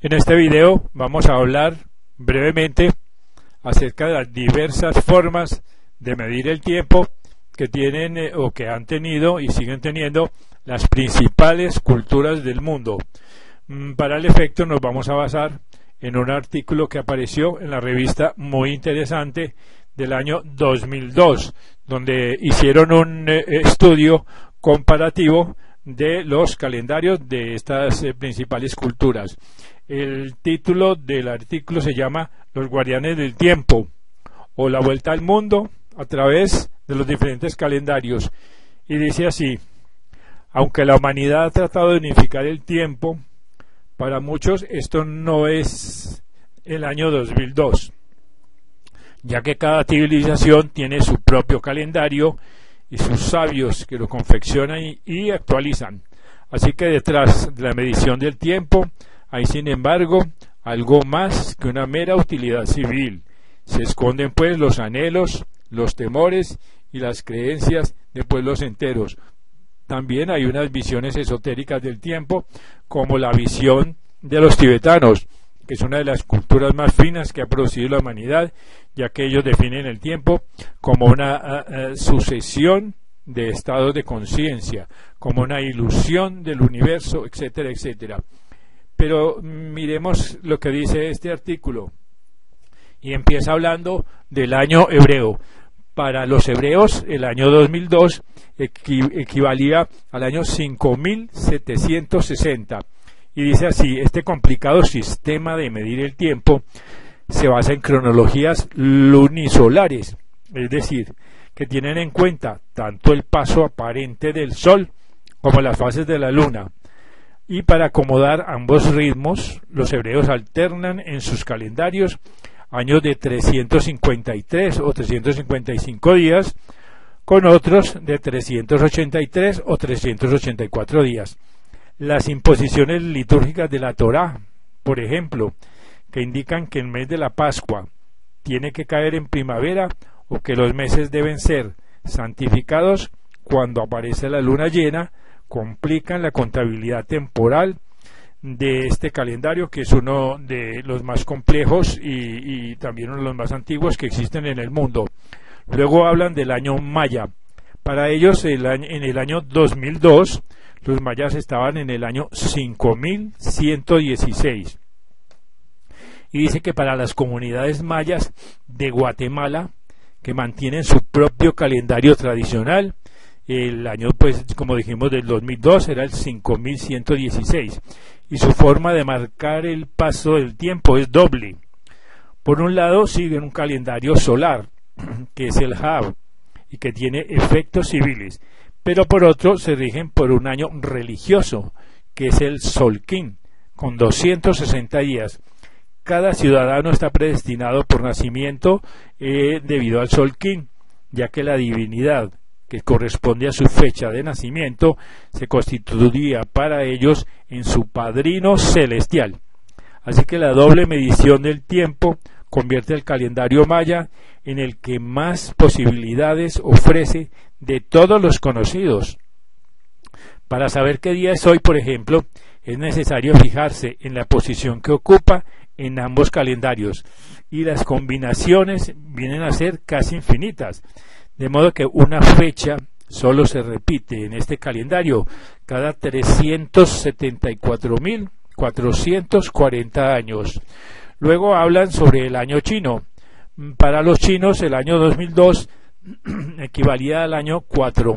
En este video vamos a hablar brevemente acerca de las diversas formas de medir el tiempo que tienen o que han tenido y siguen teniendo las principales culturas del mundo. Para el efecto nos vamos a basar en un artículo que apareció en la revista muy interesante del año 2002, donde hicieron un estudio comparativo de los calendarios de estas principales culturas. El título del artículo se llama Los Guardianes del Tiempo o la Vuelta al Mundo a través de los diferentes calendarios, y dice así: aunque la humanidad ha tratado de unificar el tiempo, para muchos esto no es el año 2002, ya que cada civilización tiene su propio calendario y sus sabios que lo confeccionan y actualizan. Así que detrás de la medición del tiempo hay, sin embargo, algo más que una mera utilidad civil. Se esconden pues los anhelos, los temores y las creencias de pueblos enteros. También hay unas visiones esotéricas del tiempo, como la visión de los tibetanos, que es una de las culturas más finas que ha producido la humanidad, ya que ellos definen el tiempo como una sucesión de estados de conciencia, como una ilusión del universo, etcétera, etcétera. Pero miremos lo que dice este artículo, y empieza hablando del año hebreo. Para los hebreos, el año 2002 equivalía al año 5760. Y dice así: este complicado sistema de medir el tiempo se basa en cronologías lunisolares, es decir, que tienen en cuenta tanto el paso aparente del Sol como las fases de la Luna. Y para acomodar ambos ritmos, los hebreos alternan en sus calendarios años de 353 o 355 días con otros de 383 o 384 días. Las imposiciones litúrgicas de la Torá, por ejemplo, que indican que el mes de la Pascua tiene que caer en primavera o que los meses deben ser santificados cuando aparece la luna llena, complican la contabilidad temporal de este calendario, que es uno de los más complejos y también uno de los más antiguos que existen en el mundo. Luego hablan del año maya. Para ellos, en el año 2002, los mayas estaban en el año 5116. Y dice que para las comunidades mayas de Guatemala, que mantienen su propio calendario tradicional, el año, pues, como dijimos, del 2002 era el 5116, y su forma de marcar el paso del tiempo es doble. Por un lado siguen un calendario solar, que es el Hab, y que tiene efectos civiles, pero por otro se rigen por un año religioso, que es el Solquín, con 260 días. Cada ciudadano está predestinado por nacimiento debido al Solquín, ya que la divinidad que corresponde a su fecha de nacimiento se constituiría para ellos en su padrino celestial. Así que la doble medición del tiempo convierte el calendario maya en el que más posibilidades ofrece de todos los conocidos. Para saber qué día es hoy, por ejemplo, es necesario fijarse en la posición que ocupa en ambos calendarios, y las combinaciones vienen a ser casi infinitas, de modo que una fecha solo se repite en este calendario cada 374.440 años. Luego hablan sobre el año chino. Para los chinos, el año 2002 equivalía al año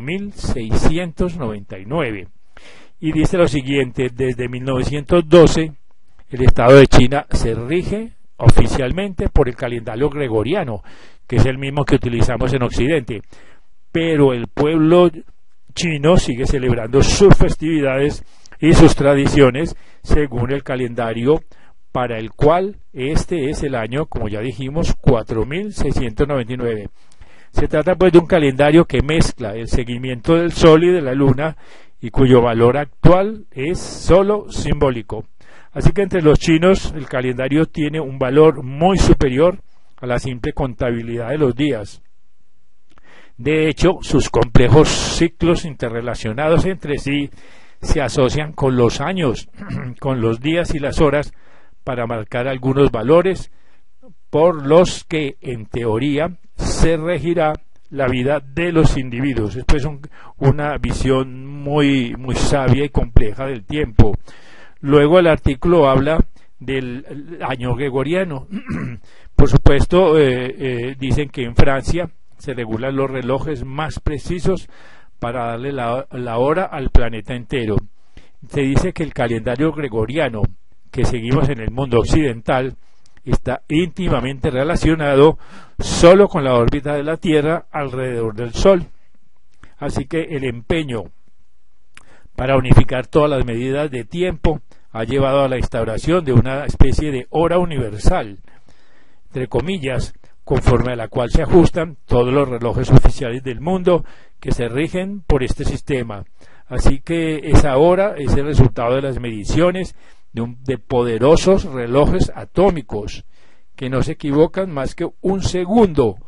4699. Y dice lo siguiente: desde 1912 el Estado de China se rige oficialmente por el calendario gregoriano, que es el mismo que utilizamos en Occidente, pero el pueblo chino sigue celebrando sus festividades y sus tradiciones según el calendario, para el cual este es el año, como ya dijimos, 4699. Se trata pues de un calendario que mezcla el seguimiento del Sol y de la Luna, y cuyo valor actual es solo simbólico. Así que entre los chinos el calendario tiene un valor muy superior a la simple contabilidad de los días. De hecho, sus complejos ciclos interrelacionados entre sí se asocian con los años, con los días y las horas, para marcar algunos valores por los que, en teoría, se regirá la vida de los individuos. Esto es una visión muy sabia y compleja del tiempo. Luego el artículo habla del año gregoriano. Por supuesto, dicen que en Francia se regulan los relojes más precisos para darle la hora al planeta entero. Se dice que el calendario gregoriano que seguimos en el mundo occidental está íntimamente relacionado solo con la órbita de la Tierra alrededor del Sol. Así que el empeño para unificar todas las medidas de tiempo ha llevado a la instauración de una especie de hora universal, entre comillas, conforme a la cual se ajustan todos los relojes oficiales del mundo que se rigen por este sistema. Así que esa hora es el resultado de las mediciones de poderosos relojes atómicos que no se equivocan más que un segundo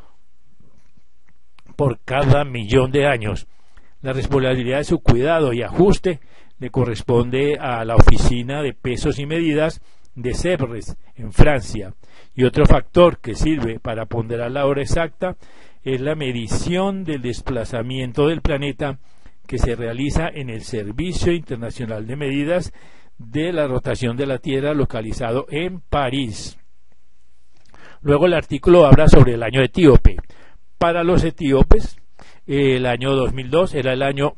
por cada millón de años. La responsabilidad de su cuidado y ajuste le corresponde a la Oficina de Pesos y Medidas de Sèvres, en Francia. Y otro factor que sirve para ponderar la hora exacta es la medición del desplazamiento del planeta que se realiza en el Servicio Internacional de Medidas de la Rotación de la Tierra, localizado en París. Luego el artículo habla sobre el año etíope. Para los etíopes, el año 2002 era el año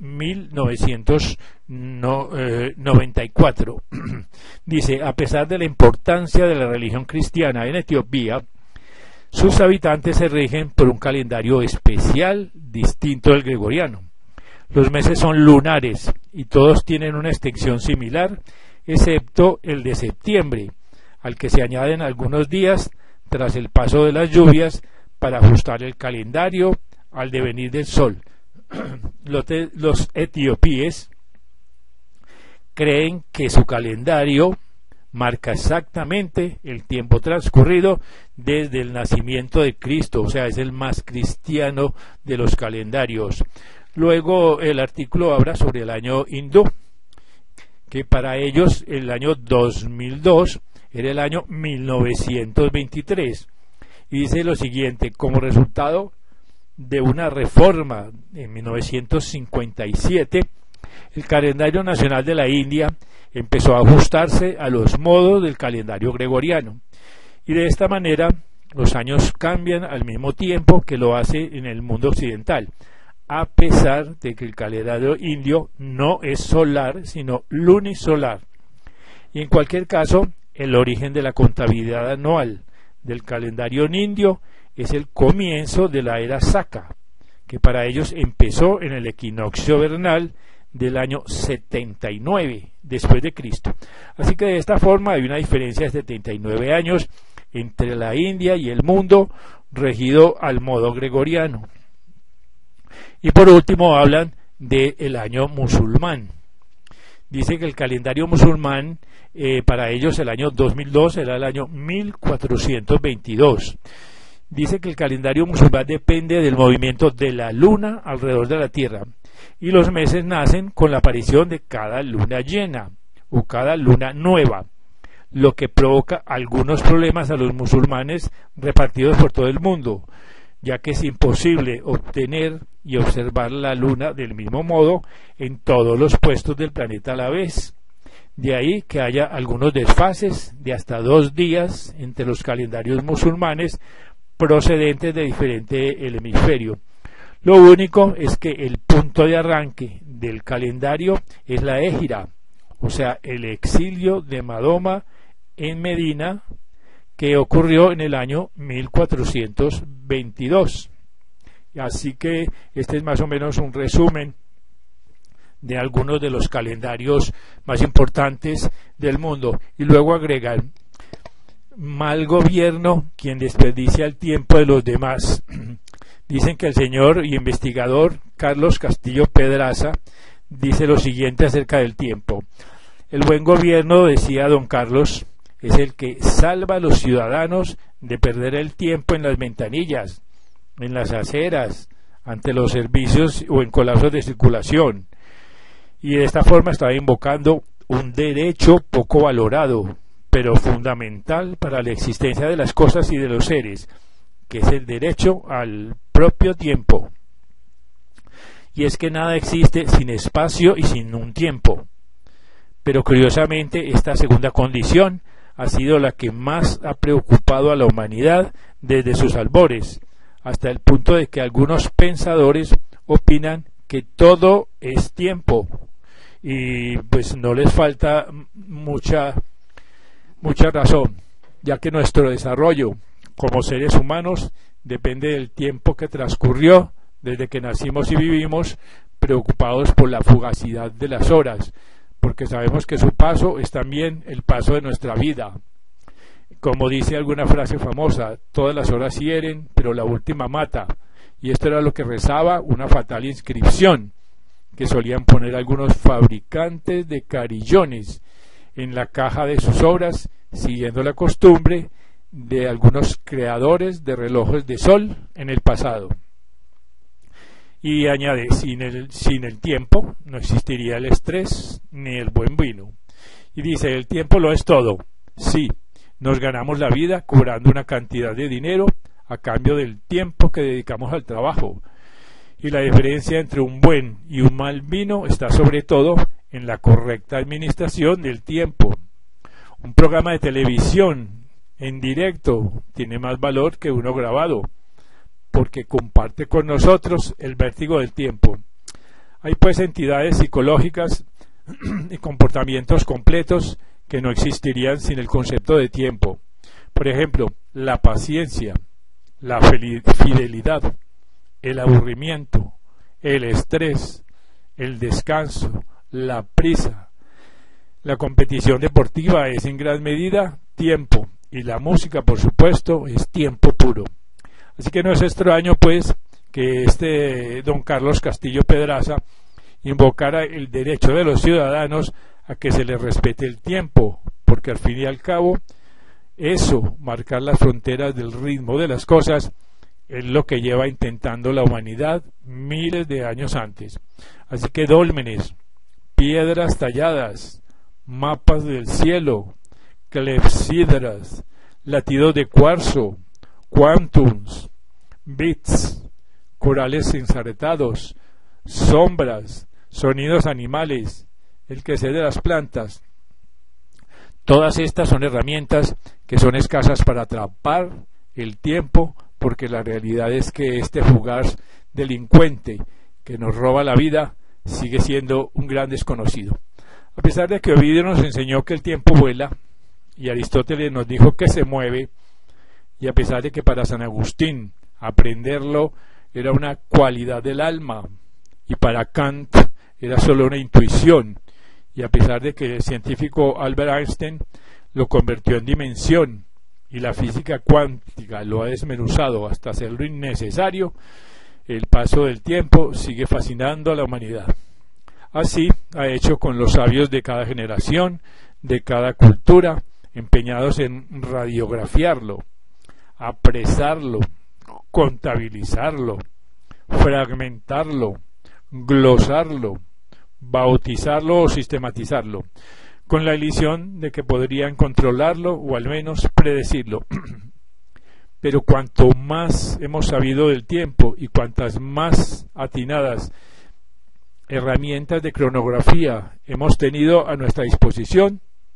1994. Dice, a pesar de la importancia de la religión cristiana en Etiopía, sus habitantes se rigen por un calendario especial distinto del gregoriano. Los meses son lunares y todos tienen una extensión similar, excepto el de septiembre, al que se añaden algunos días tras el paso de las lluvias para ajustar el calendario al devenir del sol. Los etíopes creen que su calendario marca exactamente el tiempo transcurrido desde el nacimiento de Cristo, o sea, es el más cristiano de los calendarios. Luego el artículo habla sobre el año hindú, que para ellos el año 2002 era el año 1923, y dice lo siguiente: como resultado de una reforma en 1957, el calendario nacional de la India empezó a ajustarse a los modos del calendario gregoriano, y de esta manera los años cambian al mismo tiempo que lo hace en el mundo occidental, a pesar de que el calendario indio no es solar, sino lunisolar. Y en cualquier caso, el origen de la contabilidad anual del calendario indio es el comienzo de la era Saka, que para ellos empezó en el equinoccio vernal del año 79 después de Cristo. Así que de esta forma hay una diferencia de 79 años entre la India y el mundo regido al modo gregoriano. Y por último hablan del año musulmán. Dice que el calendario musulmán, para ellos el año 2002 era el año 1422. Dice que el calendario musulmán depende del movimiento de la luna alrededor de la tierra, y los meses nacen con la aparición de cada luna llena o cada luna nueva, lo que provoca algunos problemas a los musulmanes repartidos por todo el mundo, ya que es imposible obtener y observar la luna del mismo modo en todos los puestos del planeta a la vez. De ahí que haya algunos desfases de hasta 2 días entre los calendarios musulmanes procedentes de diferente hemisferio. Lo único es que el punto de arranque del calendario es la Égira, o sea, el exilio de Mahoma en Medina, que ocurrió en el año 1422. Así que este es más o menos un resumen de algunos de los calendarios más importantes del mundo. Y luego agregan: mal gobierno quien desperdicia el tiempo de los demás. Dicen que el señor y investigador Carlos Castillo Pedraza dice lo siguiente acerca del tiempo: el buen gobierno, decía don Carlos, es el que salva a los ciudadanos de perder el tiempo en las ventanillas, en las aceras, ante los servicios o en colapsos de circulación. Y de esta forma estaba invocando un derecho poco valorado, pero fundamental para la existencia de las cosas y de los seres, que es el derecho al propio tiempo. Y es que nada existe sin espacio y sin un tiempo. Pero curiosamente, esta segunda condición ha sido la que más ha preocupado a la humanidad desde sus albores, hasta el punto de que algunos pensadores opinan que todo es tiempo. Y pues no les falta mucha razón, ya que nuestro desarrollo como seres humanos depende del tiempo que transcurrió desde que nacimos y vivimos, preocupados por la fugacidad de las horas, porque sabemos que su paso es también el paso de nuestra vida. Como dice alguna frase famosa, todas las horas hieren, pero la última mata. Y esto era lo que rezaba una fatal inscripción que solían poner algunos fabricantes de carillones en la caja de sus obras, siguiendo la costumbre de algunos creadores de relojes de sol en el pasado. Y añade, sin el tiempo no existiría el estrés ni el buen vino. Y dice, el tiempo lo es todo. Sí, nos ganamos la vida cobrando una cantidad de dinero a cambio del tiempo que dedicamos al trabajo. Y la diferencia entre un buen y un mal vino está sobre todo en la correcta administración del tiempo. Un programa de televisión en directo tiene más valor que uno grabado, porque comparte con nosotros el vértigo del tiempo. Hay pues entidades psicológicas y comportamientos completos que no existirían sin el concepto de tiempo. Por ejemplo, la paciencia, la fidelidad, el aburrimiento, el estrés, el descanso, la prisa. La competición deportiva es en gran medida tiempo, y la música, por supuesto, es tiempo puro. Así que no es extraño, pues, que don Carlos Castillo Pedraza invocara el derecho de los ciudadanos a que se les respete el tiempo, porque al fin y al cabo, eso, marcar las fronteras del ritmo de las cosas, es lo que lleva intentando la humanidad miles de años antes. Así que dólmenes, piedras talladas, mapas del cielo, clepsidras, latidos de cuarzo, quantums, bits, corales ensartados, sombras, sonidos animales, el crecer de las plantas. Todas estas son herramientas que son escasas para atrapar el tiempo, porque la realidad es que este fugaz delincuente que nos roba la vida sigue siendo un gran desconocido. A pesar de que Ovidio nos enseñó que el tiempo vuela y Aristóteles nos dijo que se mueve, y a pesar de que para San Agustín aprenderlo era una cualidad del alma y para Kant era solo una intuición, y a pesar de que el científico Albert Einstein lo convirtió en dimensión y la física cuántica lo ha desmenuzado hasta hacerlo innecesario, el paso del tiempo sigue fascinando a la humanidad. Así ha hecho con los sabios de cada generación, de cada cultura, empeñados en radiografiarlo, apresarlo, contabilizarlo, fragmentarlo, glosarlo, bautizarlo o sistematizarlo, con la ilusión de que podrían controlarlo o al menos predecirlo. Pero cuanto más hemos sabido del tiempo y cuantas más atinadas herramientas de cronografía hemos tenido a nuestra disposición,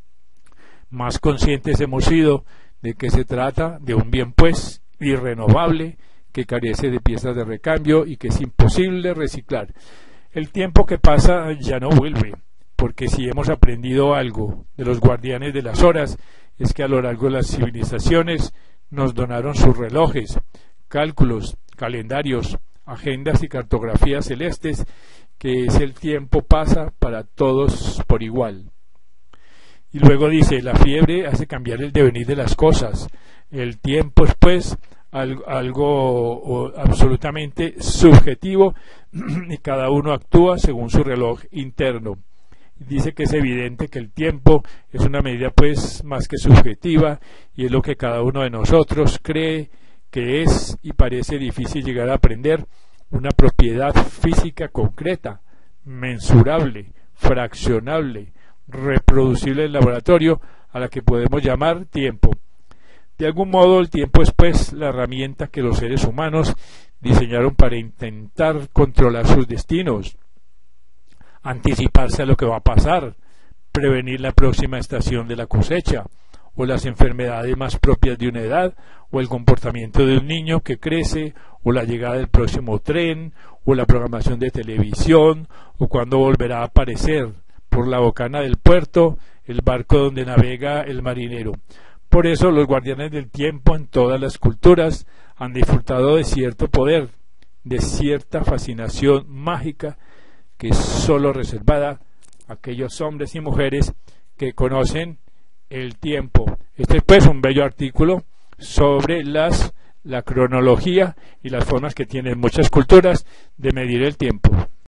más conscientes hemos sido de que se trata de un bien pues irrenovable que carece de piezas de recambio y que es imposible reciclar. El tiempo que pasa ya no vuelve, porque si hemos aprendido algo de los guardianes de las horas, es que a lo largo de las civilizaciones nos donaron sus relojes, cálculos, calendarios, agendas y cartografías celestes, que es el tiempo pasa para todos por igual. Y luego dice, la fiebre hace cambiar el devenir de las cosas. El tiempo es pues algo absolutamente subjetivo y cada uno actúa según su reloj interno. Dice que es evidente que el tiempo es una medida pues más que subjetiva y es lo que cada uno de nosotros cree que es, y parece difícil llegar a aprender una propiedad física concreta, mensurable, fraccionable, reproducible en laboratorio, a la que podemos llamar tiempo. De algún modo el tiempo es pues la herramienta que los seres humanos diseñaron para intentar controlar sus destinos, anticiparse a lo que va a pasar, prevenir la próxima estación de la cosecha, o las enfermedades más propias de una edad, o el comportamiento de un niño que crece, o la llegada del próximo tren, o la programación de televisión, o cuándo volverá a aparecer por la bocana del puerto el barco donde navega el marinero. Por eso los guardianes del tiempo en todas las culturas han disfrutado de cierto poder, de cierta fascinación mágica que es sólo reservada a aquellos hombres y mujeres que conocen el tiempo. Este es pues un bello artículo sobre la cronología y las formas que tienen muchas culturas de medir el tiempo.